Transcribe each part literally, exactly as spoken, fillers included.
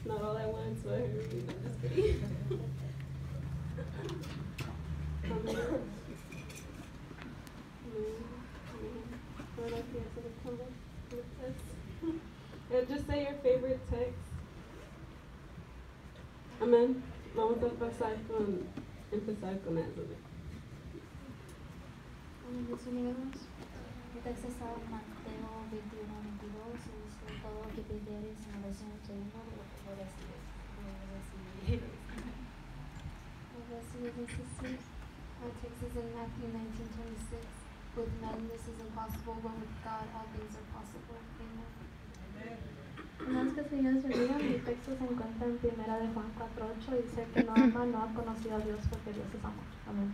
not all at once, but I heard you. I'm just kidding. Amen. Ahora que ya se le acabó el text. And just say your favorite text. Amen. Vamos a pasar con, empezar con eso. Amén, Dios mío. El texto está en Mateo veintiuno veintidós y dice: todo lo que pidieres en oración en tu nombre lo recibes. Lo recibirás. Our text is in Matthew nineteen twenty-six. With men this is impossible, but with God all things are possible. Amen. Hermanos, que el Señor les bendiga. Mi texto se encuentra en primera de Juan cuatro ocho y dice que no ama, no ha conocido a Dios porque Dios es amor. Amén.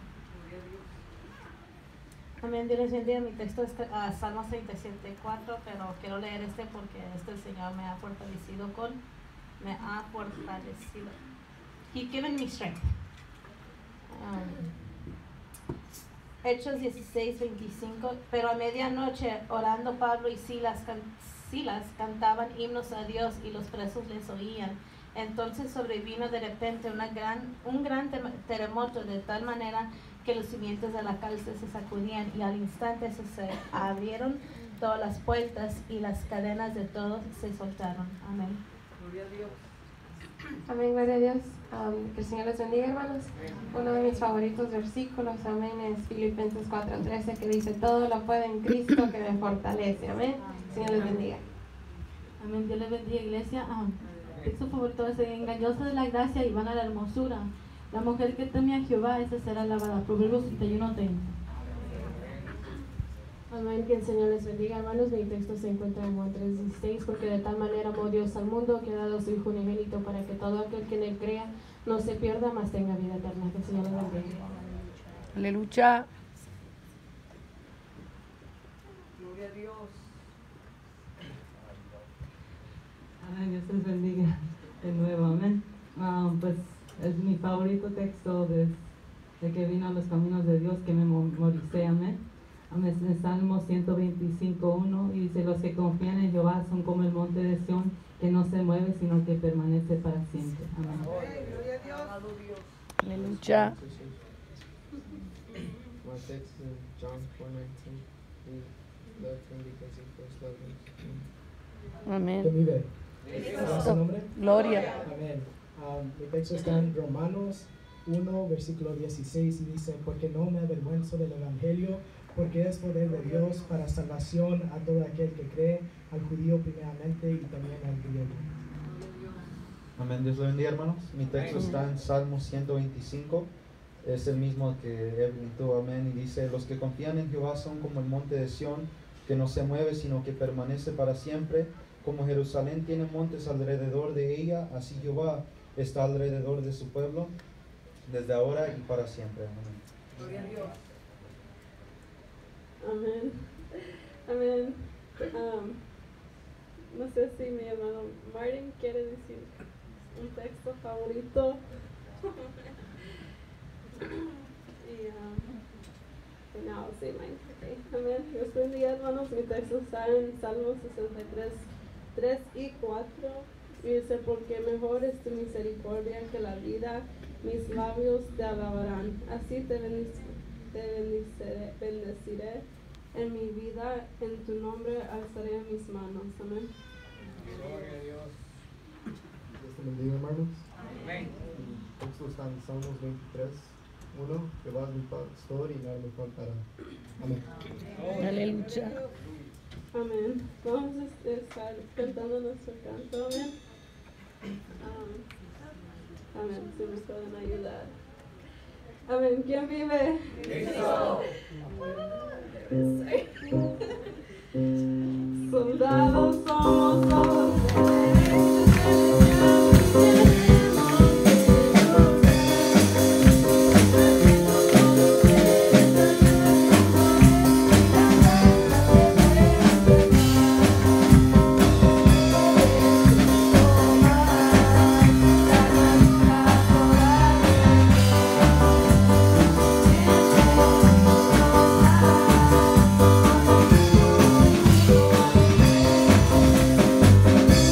Amén, Dios les bendiga. Mi texto es uh, Salmos treinta y siete cuatro, pero quiero leer este porque este el Señor me ha fortalecido con, me ha fortalecido. He given me strength. Um, Hechos dieciséis veinticinco, pero a medianoche orando Pablo y Silas, can, Silas cantaban himnos a Dios y los presos les oían. Entonces sobrevino de repente una gran, un gran terremoto de tal manera que los cimientos de la cárcel se sacudían y al instante se, se abrieron todas las puertas y las cadenas de todos se soltaron. Amén. Gloria a Dios. Amén, gloria a Dios. Um, que el Señor les bendiga, hermanos. Uno de mis favoritos versículos, amén, es Filipenses cuatro trece, que dice: todo lo puedo en Cristo que me fortalece. Amén. Señor les bendiga. Amén, Dios les bendiga, iglesia. Um, texto favorito es: engañosa de la gracia y vana la hermosura. La mujer que teme a Jehová, esa será alabada. Proverbios treinta y uno treinta. Amén, que el Señor les bendiga, hermanos. Mi texto se encuentra en Juan tres dieciséis, porque de tal manera amó Dios al mundo que ha dado su Hijo unigénito para que todo aquel que en él crea no se pierda, mas tenga vida eterna. Que el Señor les bendiga. Aleluya. Gloria a Dios. Amén, Dios les bendiga de nuevo, amén. Um, pues es mi favorito texto de, de que vino a los caminos de Dios, que memoricé, amén. Amén, en Salmo ciento veinticinco uno, y dice: los que confían en Jehová son como el monte de Sión, que no se mueve, sino que permanece para siempre. Amén. Gloria a Dios. Aleluya. My text is in John four nineteen. We love him because he first loved us. Amén. ¿Quién vive? ¿Cuál es su nombre? Gloria. Amén. Um, mi texto está en Romanos uno, versículo dieciséis, y dice: porque no me avergüenzo del evangelio, porque es poder de Dios para salvación a todo aquel que cree, al judío primeramente y también al griego. Amén, Dios le bendiga, hermanos. Mi texto está en Salmo ciento veinticinco, es el mismo que Evelyn tuvo, amén, y dice: los que confían en Jehová son como el monte de Sión, que no se mueve, sino que permanece para siempre. Como Jerusalén tiene montes alrededor de ella, así Jehová está alrededor de su pueblo, desde ahora y para siempre. Amén. Gloria a Dios. Amén. Amén. Um, no sé si mi hermano Martin quiere decir un texto favorito. y um, now I'll say mine. Okay. Amén. Dios bendiga, hermanos. Mi texto está en Salmos sesenta y tres, tres y cuatro. Y dice: porque mejor es tu misericordia que la vida, mis labios te alabarán. Así te bendeciré. Te bendeciré, bendeciré en mi vida, en tu nombre alzaré mis manos. Amén. Gloria a Dios. Dios te bendiga, hermanos. Amén. El texto está en Salmos veintitrés uno. Jehová es mi pastor y nada me faltará. Amén. Aleluya. Amén. Vamos a estar cantando nuestro canto. Amén. Um, amén. Si me pueden ayudar. Amén. ¿Quién vive? Cristo. Soldados somos todos. Gloria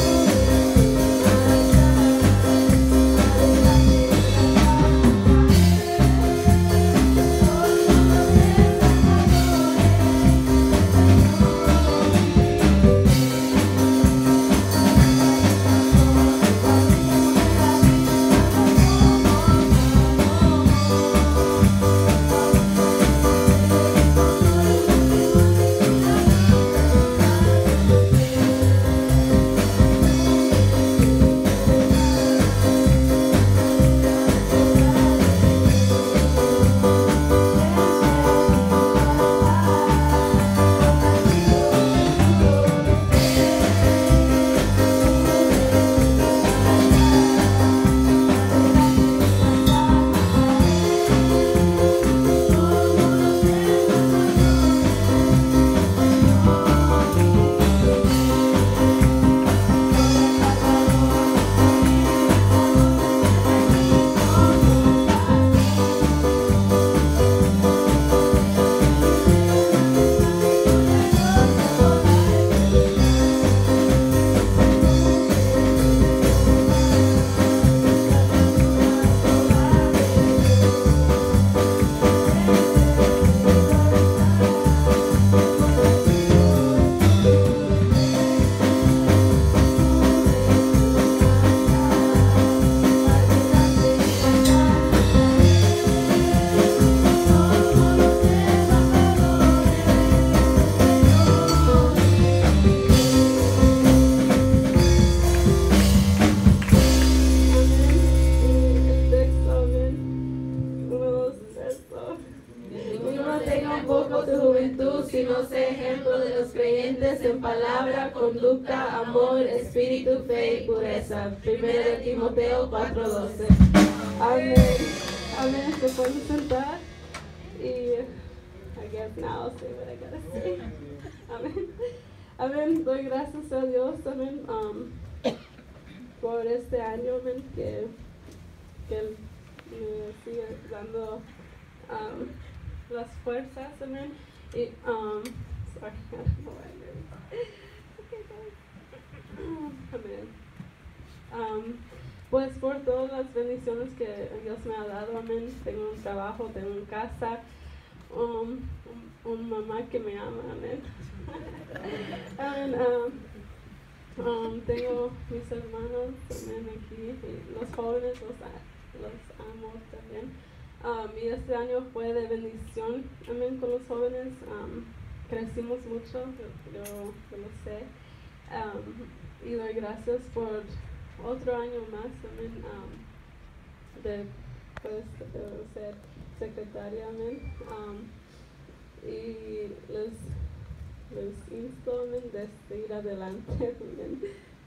en palabra, conducta, amor, espíritu, fe y pureza. Primero de Timoteo cuatro doce. Amén. Amén. Se pueden sentar y I guess now I'll say what I gotta say. Amén. Amén. Doy gracias a Dios, amén, um, por este año, amén, que, que Él me sigue dando um, las fuerzas, amén. Y, um, sorry, I don't know why I'm nervous. Okay, guys. Amén. Um, pues por todas las bendiciones que Dios me ha dado, amén. Tengo un trabajo, tengo una casa, um, un, un mamá que me ama, amén. Amén. Um, um, tengo mis hermanos también aquí, y los jóvenes los, los amo también. Um, y este año fue de bendición, amén, con los jóvenes. Um, crecimos mucho, yo, yo, yo lo sé. Um, y doy gracias por otro año más, amén, um, de pues, de ser secretaria, amén. Um, y les, les insto, amén, de seguir adelante, amén.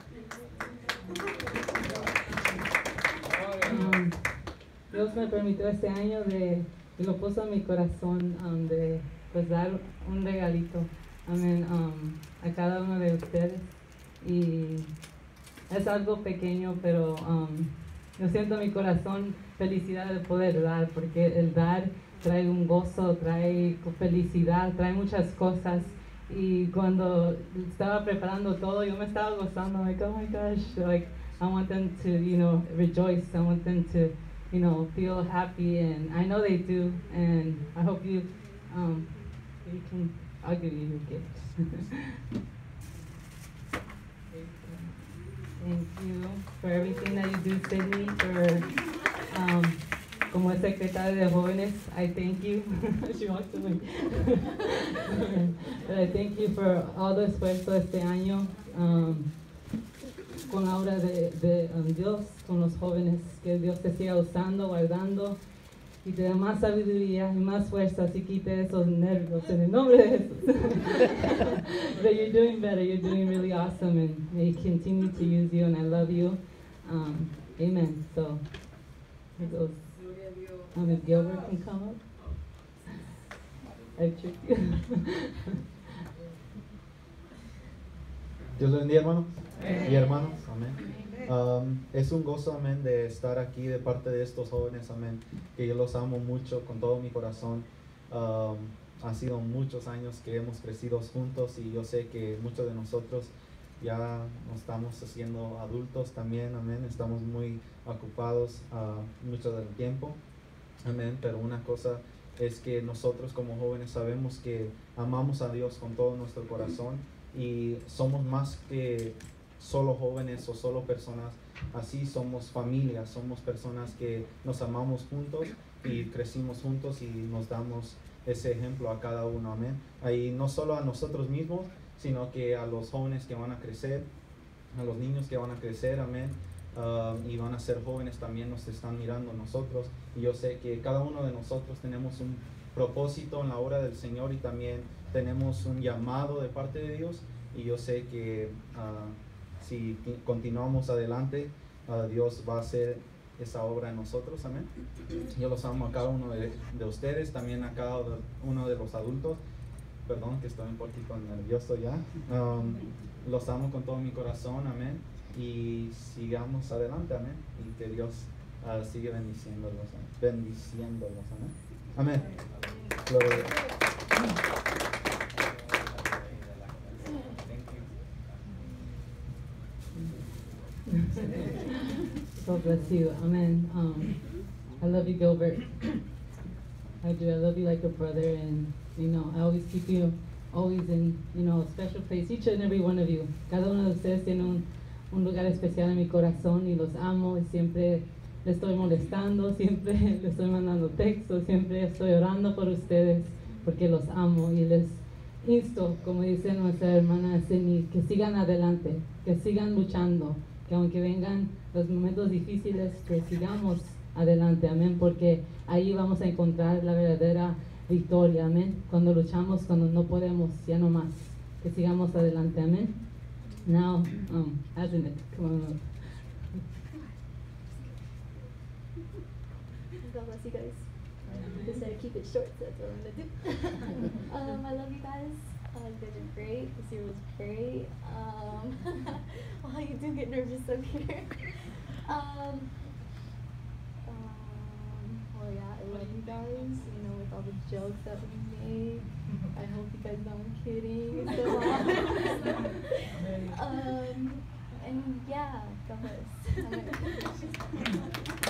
Um, Dios me permitió este año de, y lo puso en mi corazón, um, de pues dar un regalito, amén, um, a cada uno de ustedes. Y es algo pequeño, pero um, yo siento en mi corazón felicidad de poder dar, porque el dar trae un gozo, trae felicidad, trae muchas cosas. Y cuando estaba preparando todo, yo me estaba gozando, like, oh my gosh, like, I want them to, you know, rejoice, I want them to, you know, feel happy, and I know they do, and I hope you, um, you can, I'll give you your gift. Thank you for everything that you do, Sydney, for, um, como secretaria de jóvenes, I thank you. She walked away. But I thank you for all the esfuerzo este año, um, con la obra de, de um, Dios, con los jóvenes, que Dios te siga usando, guardando, y te dé más sabiduría y más fuerza, y quite esos nervios en el nombre de Jesús. But you're doing better, you're doing really awesome, and may He continue to use you, and I love you. Um, amen. So, here goes. Um, if Gilbert can come up. I tricked you. Dios le bendiga, hermano y hermanos, amén. Um, es un gozo, amén, de estar aquí de parte de estos jóvenes, amén, que yo los amo mucho con todo mi corazón. Um, han sido muchos años que hemos crecido juntos, y yo sé que muchos de nosotros ya nos estamos haciendo adultos también, amén. Estamos muy ocupados uh, mucho del tiempo, amén, pero una cosa es que nosotros como jóvenes sabemos que amamos a Dios con todo nuestro corazón, y somos más que solo jóvenes o solo personas, así somos familias, somos personas que nos amamos juntos y crecimos juntos, y nos damos ese ejemplo a cada uno, amén. Ahí no solo a nosotros mismos, sino que a los jóvenes que van a crecer, a los niños que van a crecer, amén, uh, y van a ser jóvenes también nos están mirando nosotros, y yo sé que cada uno de nosotros tenemos un propósito en la obra del Señor, y también tenemos un llamado de parte de Dios, y yo sé que uh, si continuamos adelante, uh, Dios va a hacer esa obra en nosotros, amén. Yo los amo a cada uno de, de ustedes, también a cada uno de los adultos. Perdón que estoy un poquito nervioso ya. Um, los amo con todo mi corazón, amén. Y sigamos adelante, amén. Y que Dios uh, sigue bendiciéndolos, amén. Bendiciéndolos, amén. Amén. Gloria a Dios. God bless you. Amen. Um, I love you, Gilbert. I do. I love you like a brother, and you know, I always keep you always in, you know, a special place. Each and every one of you. Cada uno de ustedes tiene un, un lugar especial en mi corazón, y los amo, y siempre les estoy molestando, siempre les estoy mandando textos, siempre estoy orando por ustedes, porque los amo, y les insto, como dice nuestra hermana Seni, que sigan adelante, que sigan luchando, que aunque vengan los momentos difíciles, que sigamos adelante, amén, porque ahí vamos a encontrar la verdadera victoria, amén, cuando luchamos, cuando no podemos, ya no más, que sigamos adelante, amén. Now, um, as in it, come on up. God bless you guys. Just said keep it short, so that's what I'm gonna do. um, I love you guys. Uh, you guys are great. This year was great. Um, wow, you do get nervous up here. um, um, well, yeah, I love you guys. You know, with all the jokes that we made. I hope you guys know I'm kidding. It's so um, and yeah, God bless.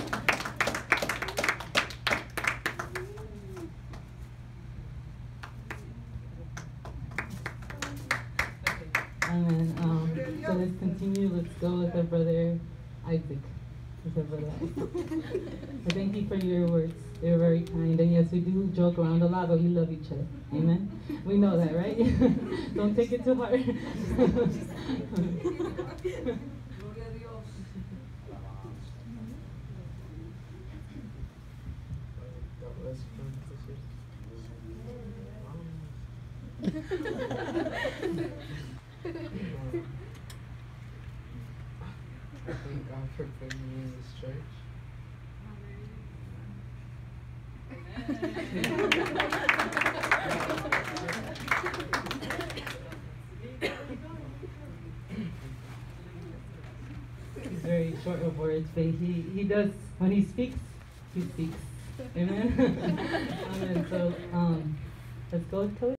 Amen. Um, so let's continue. Let's go with our brother Isaac. With our brother Isaac. I thank you for your words. They're very kind. And yes, we do joke around a lot, but we love each other. Amen. We know that, right? Don't take it too hard. I thank God for putting me in this church. He's very short of words, but he, he does, when he speaks, he speaks. Amen? Amen. So, um, let's go with Coach.